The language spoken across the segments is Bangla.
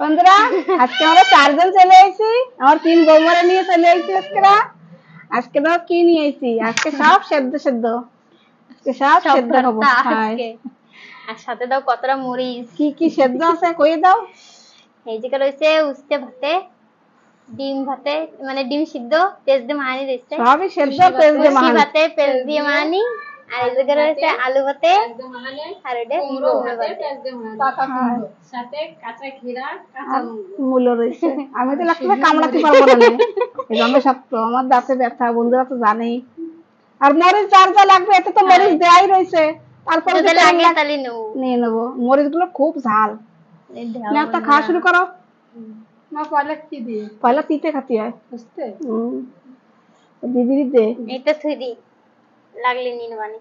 বন্ধুরা আজকে আমরা চারজন চলে এসেছি, আমার 3 বৌমারা নিয়ে চলে এসেছি। আজকে দাও কি নিয়ে এসেছি, আজকে সব সেদ্ধ সেদ্ধ, আজকে সব সেদ্ধ খাবো। আর সাথে দাও কতটা মরিচ। কি কি সেদ্ধ আছে কইয়ে দাও। এই যে রয়েছে উস্তে ভাতে, ডিম ভাতে, মানে ডিম সিদ্ধ, পেঁয়াজ দিয়ে মাখানি রয়েছে। সবই সেদ্ধ, পেঁয়াজ দিয়ে মাখানি। ভাতে পেঁয়াজ দিয়ে মাখানি, আর এই যে রয়েছে আলু ভাতে, আর এটা কুমড়ো ভাতে, পেঁয়াজ দিয়ে মাখানি, সাথে কাঁচা ঘিরা, কাঁচা মূলো রয়েছে। আমি তো লাগতে কামড়াতে পারবো না, এই জন্য শক্ত, আমার দাঁতে ব্যথা, বন্ধুরা তো জানেই। আর মরিচ যার যা লাগবে, এতে তো মরিচ দেয়াই রয়েছে। তারপরে যদি লাগে তাহলে নিয়ে নেবো। মরিচ গুলো খুব ঝাল। না একটা খাওয়া শুরু করো। না পয়লা কি দিয়ে? পয়লা তিতে খাতি হয় বুঝতে। দিদি দিতে এটা থুই লাগলে নিন বানি।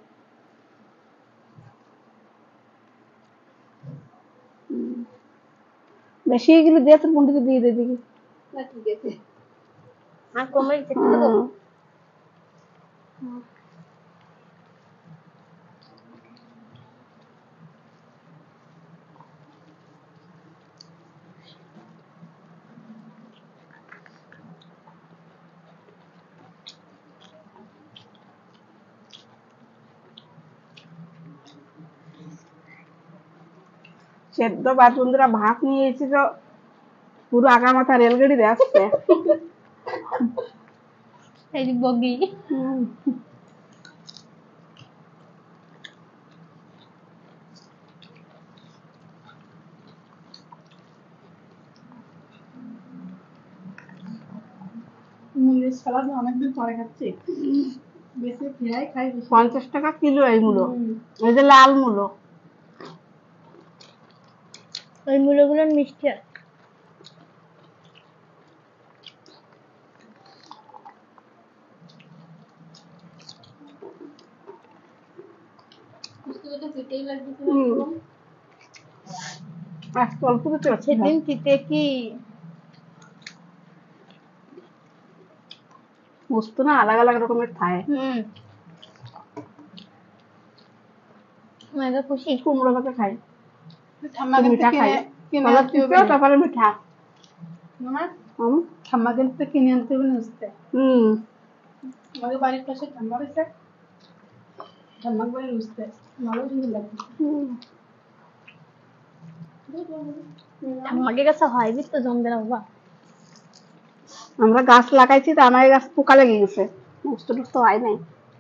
বেশি এগুলো দিয়ে তোর বন্ধুকে দিয়ে দে দিবি। না ঠিক আছে। আর কোমল চেটে দেবো। সেদ্ধ ভাত বন্ধুরা, ভাত নিয়ে এসেছি তো পুরো আগা মাথা রেলগাড়ি আসছে। এই বগি মূলের সালাদ অনেকদিন পরে খাচ্ছি। বেশি ফ্রাই খাই। 50 টাকা কিলো এই মূলো। এই যে লাল মূলো, ওই মূলগুলো মিষ্টি। সেদিন তিতে কি বুঝতো না, আলাদা আলাদা রকমের খায়। খুশি কুমড়ো ভাতে খাই, মিঠা খাই, তারপরে মিঠা। ঠাম্মা কিন্তু কিনে আনতে হবে বুঝতে। আমাদের বাড়ির পাশে ঠাম্মা রয়েছে, ঠাম্মা করে বুঝতে ভালো সুন্দর লাগছে। ঠাম্মাকে কাছে হয় তো জমবে না বাবা। আমরা গাছ লাগাইছি তো আমার গাছ পোকা লেগে গেছে, নষ্ট টষ্ট হয় নাই।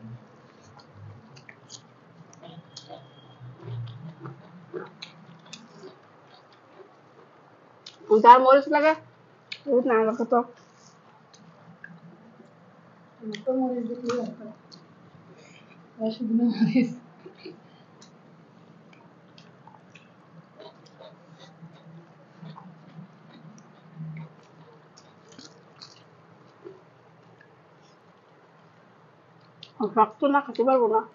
যার মরিচ লাগে না লাগে তো মরিচ দিতে লাগবে, শুকনো মরিচ। শক্ত না খেতে পারবো না।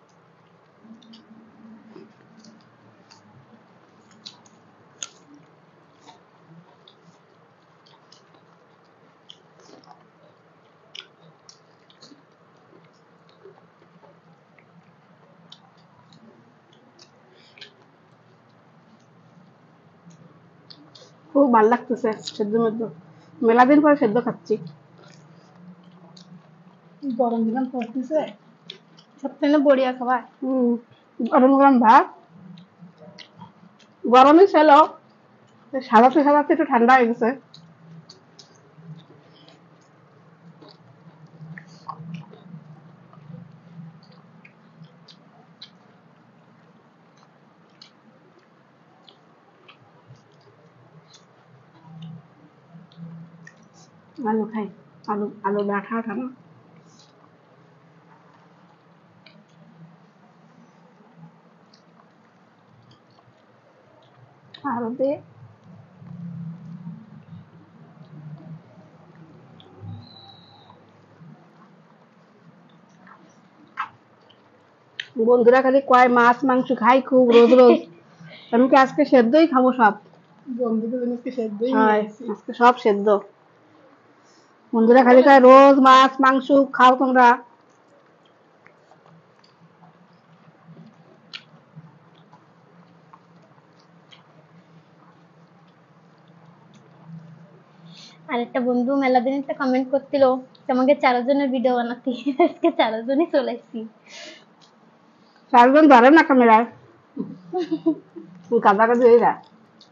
খুব ভালো লাগতেছে সেদ্ধ মেদ্ধ, মেলা দিন পরে সেদ্ধ খাচ্ছি। গরম দিলাম পড়তেছে, সবথেকে বড়িয়া খাবার। গরম গরম ভাত, গরমই ছিল, সাজাতে সাজাতে একটু ঠান্ডা হয়ে গেছে। আলু খাই, আলু আলু ডাঁটা খানো। আলু দিয়ে বন্ধুরা খালি কয় মাছ মাংস খাই খুব রোজ রোজ, আমি কি আজকে সেদ্ধই খাবো সব। বন্ধুদের আজকে সেদ্ধই আজকে সব সেদ্ধ। বন্ধুরা খালি কয় রোজ মাছ মাংস খাও তোমরা। আর একটা বন্ধু মেলা দিন একটা কমেন্ট করছিল তোমাকে 4 জনের ভিডিও বানাতে, আজকে 4 জনই চলে এসেছি। 4 জন ধরে না ক্যামেরায়, কাছাকাছি হয়ে যায়।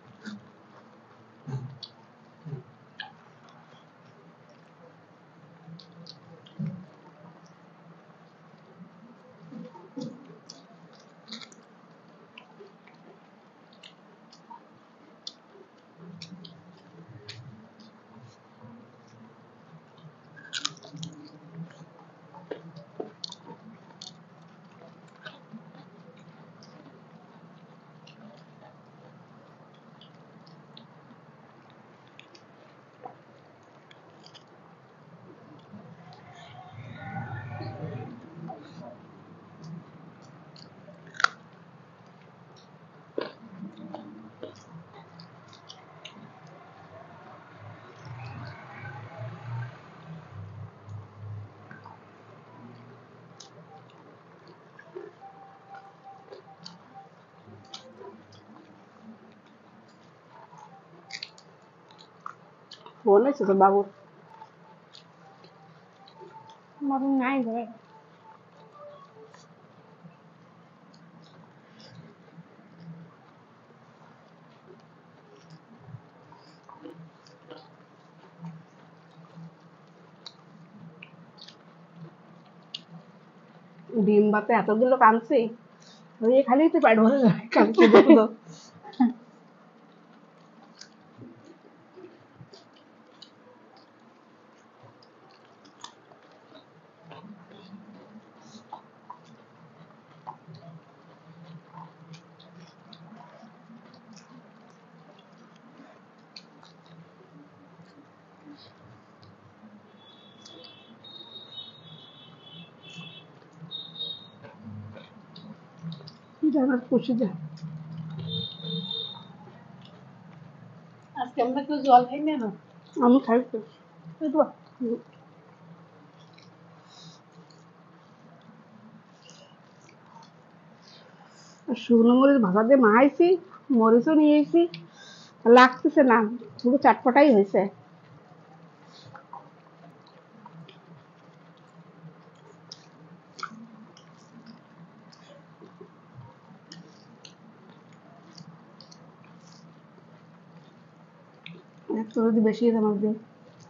ফোন আছে তো বাবুর? বাবু নাই ঘরে। ডিম বাতে এতগুলো কাঁদছি, ওই খালি তো পেট ভরে যায় কাঁদছি দেখো। জানার খুশি যায়। আজকে আমরা কেউ জল খাই না। আমি খাই তো। শুকনো মরিচ ভাজা দিয়ে মাখাইছি, মরিচও নিয়ে এসেছি, লাগতেছে না, পুরো চাটপটাই হয়েছে। একটু যদি বেশি হয়ে আমার দিয়ে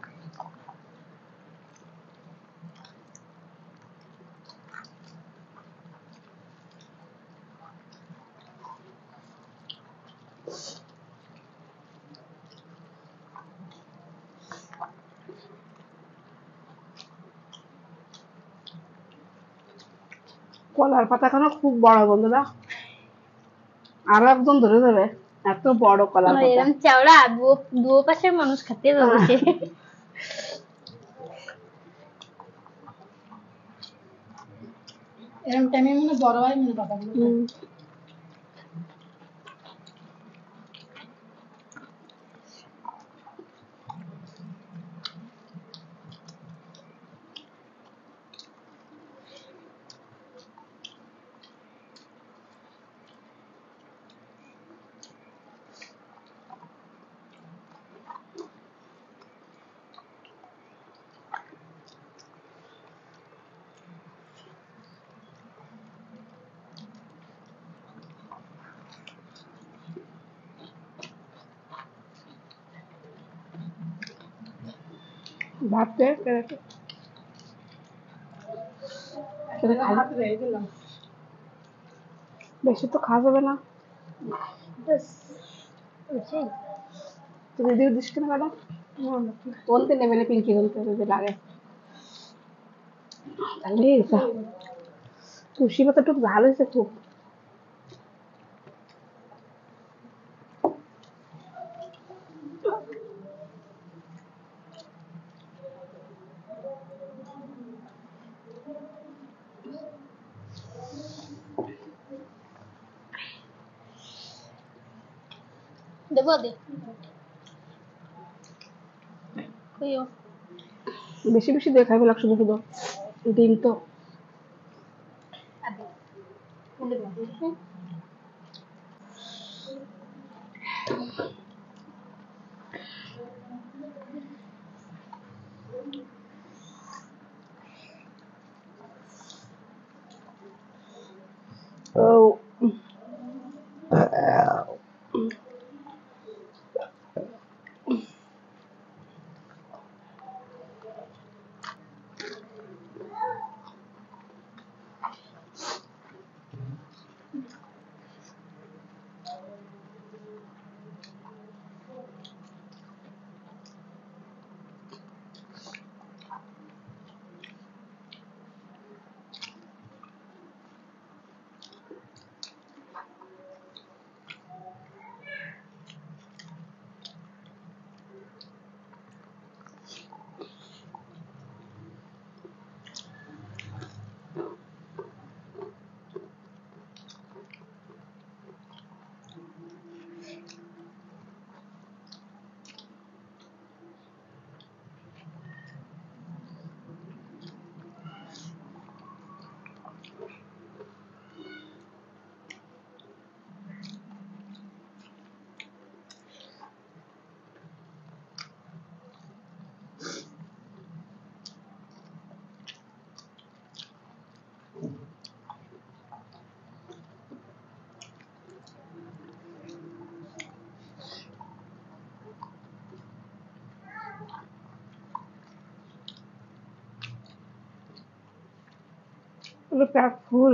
কলার পাতাখানা খুব বড় বন্ধুরা, আরো একজন ধরে যাবে, এত বড় কলার পাতা। এরকম চাওড়া দুও পাশের মানুষ খেতে যাচ্ছে। এরকম টাইমে মনে বড় হয় মনে পাতাগুলো। ভাবতে হাত রেখে দিলাম। বেশি তো খাওয়া যাবে না। তুমি দিয়ে দিস কেন ম্যাডাম? বলতে নেবে না, পিঙ্কি বলতে যদি লাগে তাহলে তুলসী পাতা একটু ভালো হয়েছে খুব। দেবো দে কইও বেশি বেশি দিয়ে খাইবে শুধু শুধু ডিম তো। পেট ফুল।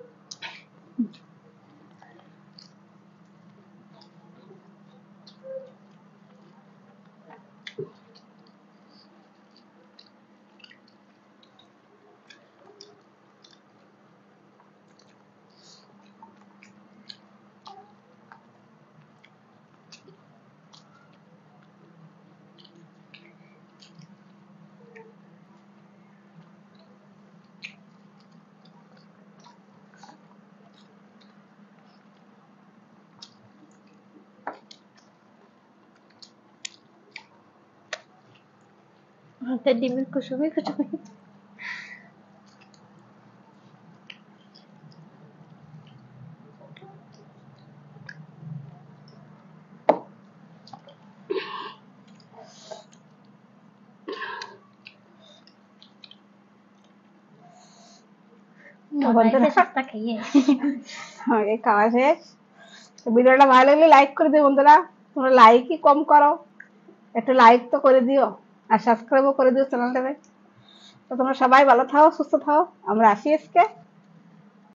ডিমের কুসুমি কুসুমি। সস্তা খেয়ে আমাকে খাওয়া শেষ। ভিডিওটা ভালো লাগলে লাইক করে দিও বন্ধুরা, তোমরা লাইকই কম করো, একটু লাইক তো করে দিও আর সাবস্ক্রাইবও করে দিও চ্যানেলটাকে। তো তোমরা সবাই ভালো থাও, সুস্থ থাও, আমরা আসি আজকে।